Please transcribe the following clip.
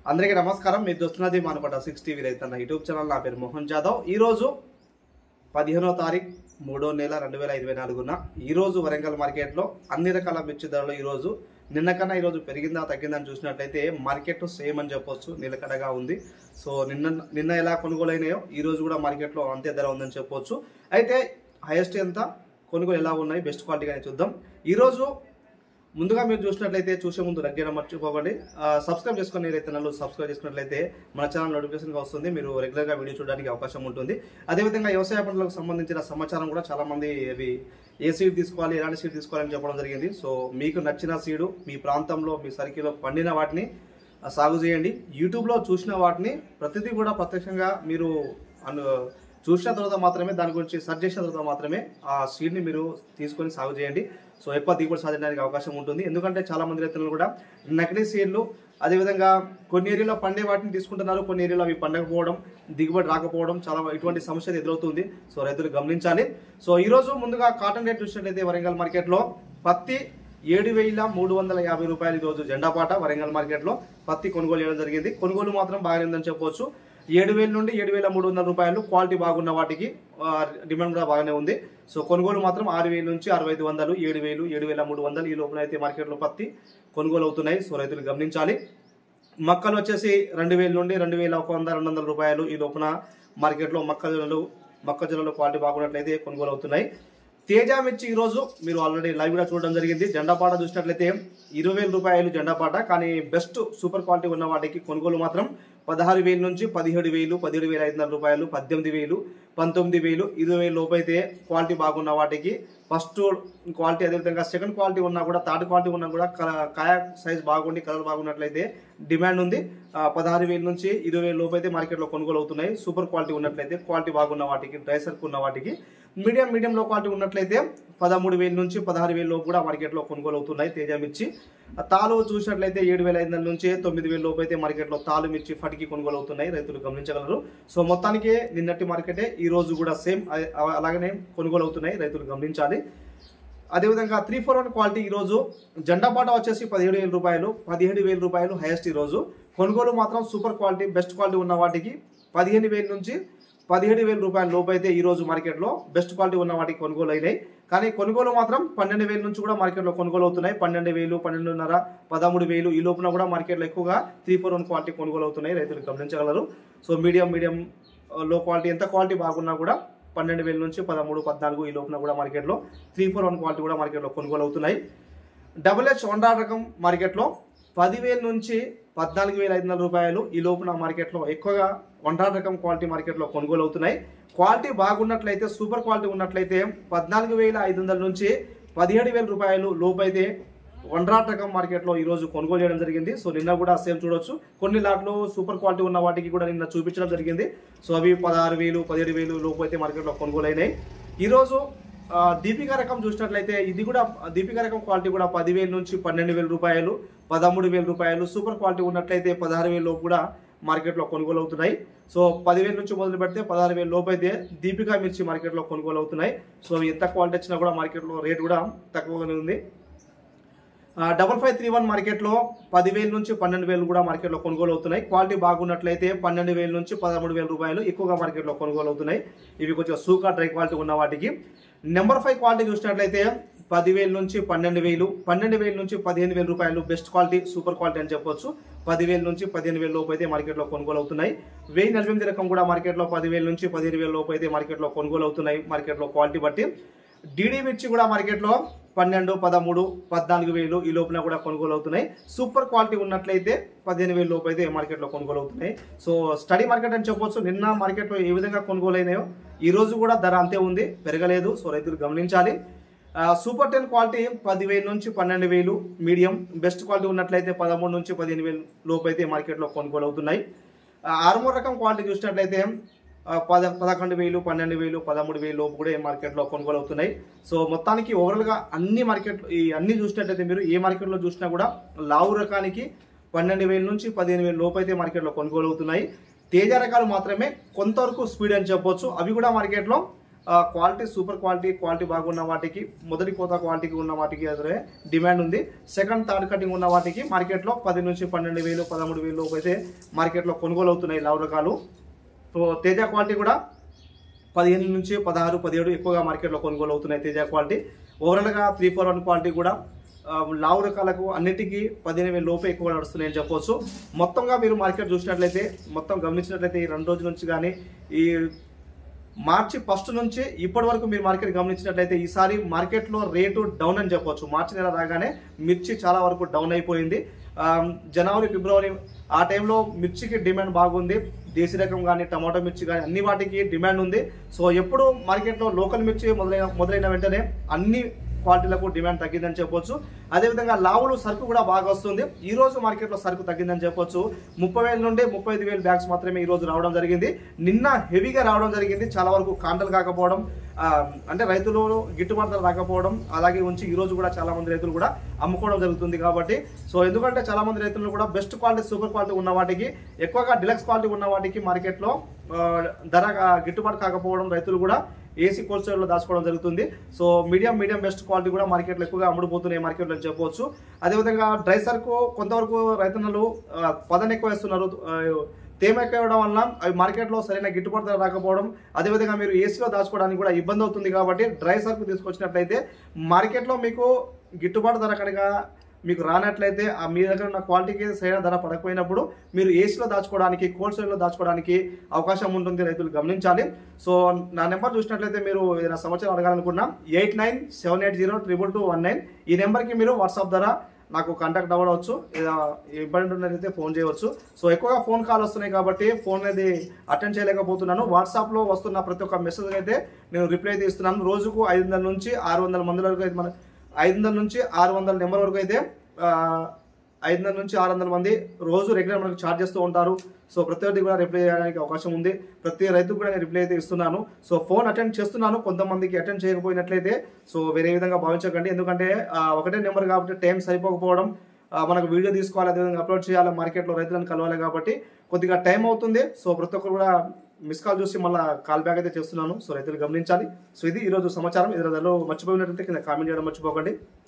అందరికీ నమస్కారం. మీరు చూస్తున్నది మనపట 6 టీవీ రైతన్న యూట్యూబ్ ఛానల్. నా పేరు మోహన్ జాదవ్. ఈరోజు 15వ తారీఖు 3వ నెల 2024న ఈరోజు వరంగల్ మార్కెట్లో అన్ని రకాల మిర్చి ధరలు ఈరోజు నిన్న కన్నా ఈరోజు పెరిగిందా తగ్గిందని చూసినట్లయితే మార్కెట్ సేమ్ అని చెప్పొచ్చు, నిలకడగా ఉంది. సో నిన్న ఎలా కొనుగోలు అయినాయో ఈరోజు కూడా మార్కెట్లో అంతే ధర ఉందని చెప్పొచ్చు. అయితే హైయెస్ట్ ఎంత, కొనుగోలు ఎలా ఉన్నాయి, బెస్ట్ క్వాలిటీగానే చూద్దాం. ఈరోజు ముందుగా మీరు చూసినట్లయితే చూసే ముందు లైక్ చేయడం మర్చిపోకండి. సబ్స్క్రైబ్ చేసుకుని రైతన్నలు సబ్స్క్రైబ్ చేసుకున్నట్లయితే మన ఛానల్ నోటిఫికేషన్గా వస్తుంది, మీరు రెగ్యులర్గా వీడియో చూడడానికి అవకాశం ఉంటుంది. అదేవిధంగా వ్యవసాయ పంటలకు సంబంధించిన సమాచారం కూడా చాలామంది అవి ఏ సీడ్ తీసుకోవాలి, ఎలాంటి సీడ్ తీసుకోవాలని చెప్పడం జరిగింది. సో మీకు నచ్చిన సీడు మీ ప్రాంతంలో మీ సర్కిల్లో పండిన వాటిని సాగు చేయండి. యూట్యూబ్లో చూసిన వాటిని ప్రతిదీ కూడా ప్రత్యక్షంగా మీరు చూసిన తర్వాత మాత్రమే, దాని గురించి సెర్చ్ చేసిన తర్వాత మాత్రమే ఆ సీడ్ని మీరు తీసుకొని సాగు చేయండి. సో ఎక్కువ దిగుబడి సాధించడానికి అవకాశం ఉంటుంది. ఎందుకంటే చాలామంది రైతులు కూడా నకిలీ సీడ్లు, అదేవిధంగా కొన్ని ఏరియాలో పండే వాటిని తీసుకుంటున్నారు, కొన్ని ఏరియాలో అవి పండకపోవడం, దిగుబడి రాకపోవడం, చాలా ఇటువంటి సమస్య ఎదురవుతుంది. సో రైతులు గమనించాలి. సో ఈరోజు ముందుగా కాటన్ రేట్ చూసినట్లయితే వరంగల్ మార్కెట్లో పత్తి 7,350 రూపాయలు ఈరోజు జెండాపాట వరంగల్ మార్కెట్లో పత్తి కొనుగోలు చేయడం జరిగింది. కొనుగోలు మాత్రం బాగానే ఉందని చెప్పవచ్చు. 7,000 నుండి 7,300 రూపాయలు, క్వాలిటీ బాగున్న వాటికి డిమాండ్ కూడా బాగానే ఉంది. సో కొనుగోలు మాత్రం 6,000 నుంచి 6,500, 7,000, 7,300 ఈ లోపల అయితే మార్కెట్లో పత్తి కొనుగోలు అవుతున్నాయి. సో రైతులు గమనించాలి. మక్కలు వచ్చేసి 2,000 నుండి 2,100, 200 రూపాయలు ఈ లోపల మార్కెట్లో మొక్కజొన్నలు క్వాలిటీ బాగున్నట్లయితే కొనుగోలు అవుతున్నాయి. తేజ మిర్చి ఈరోజు మీరు ఆల్రెడీ లైవ్ కూడా చూడడం జరిగింది. జెండాపాట చూసినట్లయితే 20,000 రూపాయలు జెండాపాట, కానీ బెస్ట్ సూపర్ క్వాలిటీ ఉన్న వాటికి కొనుగోలు మాత్రం 16,000 నుంచి 17,000, 17,500 రూపాయలు, 18,000, 19,000, 20,000 లోపు అయితే క్వాలిటీ బాగున్న వాటికి ఫస్ట్ క్వాలిటీ, అదేవిధంగా సెకండ్ క్వాలిటీ ఉన్నా కూడా, థర్డ్ క్వాలిటీ ఉన్నా కూడా కాయ సైజ్ బాగుండి కలర్ బాగున్నట్లయితే డిమాండ్ ఉంది. 16,000 నుంచి 20,000 లోపు అయితే మార్కెట్లో కొనుగోలు అవుతున్నాయి. సూపర్ క్వాలిటీ ఉన్నట్లయితే, క్వాలిటీ బాగున్న వాటికి, డ్రై సర్క్ ఉన్న వాటికి, మీడియం లో క్వాలిటీ ఉన్నట్లయితే 13,000 నుంచి 16,000 లోపు కూడా మార్కెట్లో కొనుగోలు అవుతున్నాయి తేజ మిర్చి. తాలు చూసినట్లయితే 7,500 నుంచి 9,000 లోపు అయితే మార్కెట్లో తాలు మిర్చి ఫటికి కొనుగోలు అవుతున్నాయి. రైతులు గమనించగలరు. సో మొత్తానికి నిన్నటి మార్కెటే ఈ రోజు కూడా సేమ్ అలాగనే కొనుగోలు అవుతున్నాయి. రైతులు గమనించాలి. అదేవిధంగా 341 క్వాలిటీ ఈరోజు జెండాపాట వచ్చేసి 17,000 రూపాయలు, 17,000 రూపాయలు హైయెస్ట్ ఈరోజు. కొనుగోలు మాత్రం సూపర్ క్వాలిటీ, బెస్ట్ క్వాలిటీ ఉన్న వాటికి 15,000 నుంచి 17,000 రూపాయల లోపు అయితే ఈరోజు మార్కెట్లో బెస్ట్ క్వాలిటీ ఉన్న వాటికి కొనుగోలు అయినాయి. కానీ కొనుగోలు మాత్రం 12,000 నుంచి కూడా మార్కెట్లో కొనుగోలు అవుతున్నాయి. 12,000, 12,500, 13,000 ఈ లోపున కూడా మార్కెట్లో ఎక్కువగా 341 క్వాలిటీ కొనుగోలు అవుతున్నాయి. రైతులు గమనించగలరు. సో మీడియం లో క్వాలిటీ, ఎంత క్వాలిటీ బాగున్నా కూడా 12,000 నుంచి 13, 14 ఈ లోపున కూడా మార్కెట్లో 341 క్వాలిటీ కూడా మార్కెట్లో కొనుగోలు అవుతున్నాయి. డబుల్-హెచ్ వండా రకం మార్కెట్లో 10,000 నుంచి 14,500 రూపాయలు ఈ లోపున మార్కెట్లో ఎక్కువగా వండా రకం క్వాలిటీ మార్కెట్లో కొనుగోలు అవుతున్నాయి. క్వాలిటీ బాగున్నట్లయితే, సూపర్ క్వాలిటీ ఉన్నట్లయితే 14,500 నుంచి 17,000 రూపాయలు లోపు అయితే వండా రకం మార్కెట్లో ఈరోజు కొనుగోలు చేయడం జరిగింది. సో నిన్న కూడా సేమ్ చూడొచ్చు. కొన్ని లాట్లు సూపర్ క్వాలిటీ ఉన్న వాటికి కూడా నిన్న చూపించడం జరిగింది. సో అవి 16,000, 17,000 లోపు అయితే మార్కెట్లో కొనుగోలు అయినాయి. ఈరోజు దీపికా రకం చూసినట్లయితే ఇది కూడా దీపికా రకం క్వాలిటీ కూడా 10,000 నుంచి 12,000 రూపాయలు, 13,000 రూపాయలు, సూపర్ క్వాలిటీ ఉన్నట్లయితే 16,000 లోపు కూడా మార్కెట్లో కొనుగోలు అవుతున్నాయి. సో 10,000 నుంచి మొదలు పెడితే 16,000 లోపు అయితే దీపికా మిర్చి మార్కెట్లో కొనుగోలు అవుతున్నాయి. సో ఎంత క్వాలిటీ వచ్చినా కూడా మార్కెట్లో రేట్ కూడా తక్కువగానే ఉంది. 5531 మార్కెట్లో 10,000 నుంచి 12,000 కూడా మార్కెట్లో కొనుగోలు అవుతున్నాయి. క్వాలిటీ బాగున్నట్లయితే 12,000 నుంచి 13,000 రూపాయలు ఎక్కువగా మార్కెట్లో కొనుగోలు అవుతున్నాయి. ఇవి కొంచెం సూకా డ్రై క్వాలిటీ ఉన్న వాటికి. నెంబర్ 5 క్వాలిటీ చూసినట్లయితే 10,000 నుంచి 12,000, 12,000 నుంచి 15,000 రూపాయలు బెస్ట్ క్వాలిటీ, సూపర్ క్వాలిటీ అని చెప్పొచ్చు. 10,000 నుంచి 15,000 లోపు అయితే మార్కెట్లో కొనుగోలు అవుతున్నాయి. 1048 రకం కూడా మార్కెట్లో 10,000 నుంచి 15,000 లోపు అయితే మార్కెట్లో కొనుగోలు అవుతున్నాయి. మార్కెట్లో క్వాలిటీ బట్టి డీడీ మిర్చి కూడా మార్కెట్లో 12, 13, 14,000 ఈ లోపున కూడా కొనుగోలు అవుతున్నాయి. సూపర్ క్వాలిటీ ఉన్నట్లయితే 15,000 లోపు అయితే మార్కెట్లో కొనుగోలు అవుతున్నాయి. సో స్టడీ మార్కెట్ అని చెప్పొచ్చు. నిన్న మార్కెట్లో ఏ విధంగా కొనుగోలు అయినాయో ఈ రోజు కూడా ధర అంతే ఉంది, పెరగలేదు. సో రైతులు గమనించాలి. సూపర్ 10 క్వాలిటీ 10,000 నుంచి 12,000, మీడియం బెస్ట్ క్వాలిటీ ఉన్నట్లయితే 13 నుంచి 15,000 లోపు అయితే మార్కెట్లో కొనుగోలు అవుతున్నాయి. ఆర్మూర్ రకం క్వాలిటీ చూసినట్లయితే 11,000, 12,000, 13,000 లోపు కూడా మార్కెట్లో కొనుగోలు అవుతున్నాయి. సో మొత్తానికి ఓవరాల్గా అన్ని మార్కెట్లు అన్ని చూసినట్లయితే మీరు ఏ మార్కెట్లో చూసినా కూడా లావు రకానికి 12,000 నుంచి 15,000 లోపు అయితే మార్కెట్లో కొనుగోలు అవుతున్నాయి. తేజ రకాలు మాత్రమే కొంతవరకు స్పీడ్ అని చెప్పొచ్చు. అవి కూడా మార్కెట్లో క్వాలిటీ సూపర్ క్వాలిటీ బాగున్న వాటికి, మొదటి కోత క్వాలిటీకి ఉన్న వాటికి అదే డిమాండ్ ఉంది. సెకండ్ థర్డ్ కటింగ్ ఉన్న వాటికి మార్కెట్లో 10 నుంచి 12,000 13,000 లోపు అయితే మార్కెట్లో కొనుగోలు అవుతున్నాయి లావు రకాలు. సో తేజ క్వాలిటీ కూడా 15 నుంచి 16, 17 ఎక్కువగా మార్కెట్లో కొనుగోలు అవుతున్నాయి తేజ క్వాలిటీ. ఓవరాల్గా 341 క్వాలిటీ కూడా లావు రకాలకు అన్నిటికీ 15,000 లోపే ఎక్కువ నడుస్తున్నాయని చెప్పవచ్చు. మొత్తంగా మీరు మార్కెట్ చూసినట్లయితే, మొత్తం గమనించినట్లయితే ఈ 2 రోజుల నుంచి కానీ ఈ మార్చి 1 నుంచి ఇప్పటి వరకు మీరు మార్కెట్ గమనించినట్లయితే ఈసారి మార్కెట్లో రేటు డౌన్ అని చెప్పవచ్చు. మార్చి నెల రాగానే మిర్చి చాలా వరకు డౌన్ అయిపోయింది. జనవరి ఫిబ్రవరి ఆ టైంలో మిర్చికి డిమాండ్ బాగుంది. దేశీ రకం కానీ టమాటో మిర్చి కానీ అన్ని వాటికి డిమాండ్ ఉంది. సో ఎప్పుడు మార్కెట్లో లోకల్ మిర్చి మొదలైన వెంటనే అన్ని క్వాలిటీలకు డిమాండ్ తగ్గిందని చెప్పొచ్చు. అదేవిధంగా లావులు సరుకు కూడా బాగా వస్తుంది. ఈ రోజు మార్కెట్లో సరుకు తగ్గిందని చెప్పొచ్చు. 30,000 నుండి 35,000 బ్యాగ్స్ మాత్రమే ఈ రోజు రావడం జరిగింది. నిన్న హెవీగా రావడం జరిగింది. చాలా వరకు కాంటలు కాకపోవడం, అంటే రైతులు గిట్టుబాటు ధర రాకపోవడం అలాగే ఉంచి ఈ రోజు కూడా చాలా మంది రైతులు కూడా అమ్ముకోవడం జరుగుతుంది. కాబట్టి సో ఎందుకంటే చాలా మంది రైతులు కూడా బెస్ట్ క్వాలిటీ సూపర్ క్వాలిటీ ఉన్న వాటికి, ఎక్కువగా డిలక్స్ క్వాలిటీ ఉన్న వాటికి మార్కెట్లో ధర గిట్టుబాటు కాకపోవడం రైతులు కూడా ఏసీ కోల్డ్ స్టోరేజ్లో దాచుకోవడం జరుగుతుంది. సో మీడియం బెస్ట్ క్వాలిటీ కూడా మార్కెట్లో ఎక్కువగా అమ్ముడుపోతున్నాయి మార్కెట్లో అని చెప్పవచ్చు. అదేవిధంగా డ్రై సరుకు కొంతవరకు రైతన్నలు పదని ఎక్కువ వేస్తున్నారు. తేమ ఎక్కువ ఇవ్వడం వల్ల అవి మార్కెట్లో సరైన గిట్టుబాటు ధర రాకపోవడం, అదేవిధంగా మీరు ఏసీలో దాచుకోవడానికి కూడా ఇబ్బంది అవుతుంది. కాబట్టి డ్రై సరుకు తీసుకొచ్చినట్లయితే మార్కెట్లో మీకు గిట్టుబాటు ధర కనుక మీకు రానట్లయితే మీ దగ్గర ఉన్న క్వాలిటీకి సరైన ధర పడకపోయినప్పుడు మీరు ఏసీలో దాచుకోవడానికి, కోల్డ్ స్టోరేజ్లో దాచుకోవడానికి అవకాశం ఉంటుంది. రైతులు గమనించాలి. సో నా నెంబర్ చూసినట్లయితే మీరు ఏదైనా సమాచారం అడగాలనుకున్నా 8978022219 ఈ నెంబర్కి మీరు వాట్సాప్ ద్వారా నాకు కాంటాక్ట్ అవ్వవచ్చు. ఇబ్బంది ఉన్నట్లయితే ఫోన్ చేయవచ్చు. సో ఎక్కువగా ఫోన్ కాల్ వస్తున్నాయి కాబట్టి ఫోన్ అనేది అటెండ్ చేయలేకపోతున్నాను. వాట్సాప్లో వస్తున్న ప్రతి ఒక్క మెసేజ్ అయితే నేను రిప్లై అయితే ఇస్తున్నాను. రోజుకు 500 నుంచి 600 మంది వరకు అయితే 500 నుంచి 600 నెంబర్ వరకు అయితే 500 నుంచి 600 మంది రోజు రెగ్యులర్ మనకు ఛార్జ్ చేస్తూ ఉంటారు. సో ప్రతి ఒక్కరికి కూడా రిప్లై చేయడానికి అవకాశం ఉంది. ప్రతి రైతుకు కూడా నేను రిప్లై అయితే ఇస్తున్నాను. సో ఫోన్ అటెండ్ చేస్తున్నాను. కొంతమందికి అటెండ్ చేయకపోయినట్లయితే సో వేరే విధంగా భావించకండి. ఎందుకంటే ఒకటే నెంబర్ కాబట్టి టైం సరిపోకపోవడం, మనకు వీడియో తీసుకోవాలి, అదేవిధంగా అప్లోడ్ చేయాలి, మార్కెట్లో రైతులను కలవాలి కాబట్టి కొద్దిగా టైం అవుతుంది. సో ప్రతి ఒక్కరు కూడా మిస్ కాల్ చూసి మళ్ళీ కాల్ బ్యాక్ అయితే చేస్తున్నాను. సో రైతులు గమనించాలి. సో ఇది ఈరోజు సమాచారం. ఇతరులలో మర్చిపోయినట్లయితే కింద కామెంట్ చేయడం మర్చిపోకండి.